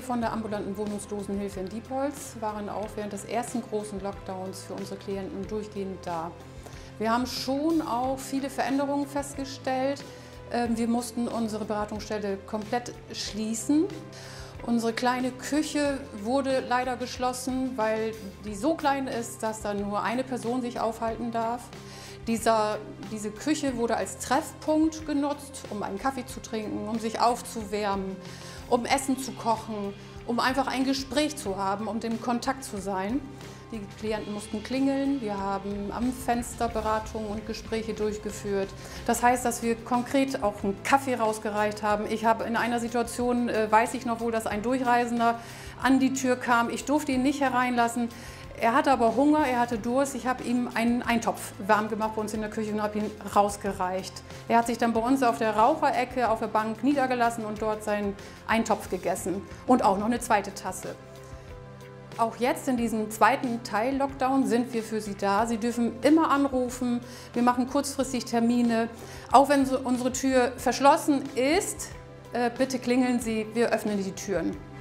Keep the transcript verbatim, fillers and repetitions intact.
von der ambulanten Wohnungslosenhilfe in Diepholz waren auch während des ersten großen Lockdowns für unsere Klienten durchgehend da. Wir haben schon auch viele Veränderungen festgestellt. Wir mussten unsere Beratungsstelle komplett schließen. Unsere kleine Küche wurde leider geschlossen, weil die so klein ist, dass da nur eine Person sich aufhalten darf. Dieser, diese Küche wurde als Treffpunkt genutzt, um einen Kaffee zu trinken, um sich aufzuwärmen, um Essen zu kochen, um einfach ein Gespräch zu haben, um im Kontakt zu sein. Die Klienten mussten klingeln, wir haben am Fenster Beratungen und Gespräche durchgeführt. Das heißt, dass wir konkret auch einen Kaffee rausgereicht haben. Ich habe in einer Situation, äh, weiß ich noch wohl, dass ein Durchreisender an die Tür kam. Ich durfte ihn nicht hereinlassen. Er hatte aber Hunger, er hatte Durst. Ich habe ihm einen Eintopf warm gemacht bei uns in der Küche und habe ihn rausgereicht. Er hat sich dann bei uns auf der Raucherecke auf der Bank niedergelassen und dort seinen Eintopf gegessen und auch noch eine zweite Tasse. Auch jetzt in diesem zweiten Teil Lockdown sind wir für Sie da. Sie dürfen immer anrufen. Wir machen kurzfristig Termine. Auch wenn unsere Tür verschlossen ist, bitte klingeln Sie, wir öffnen die Türen.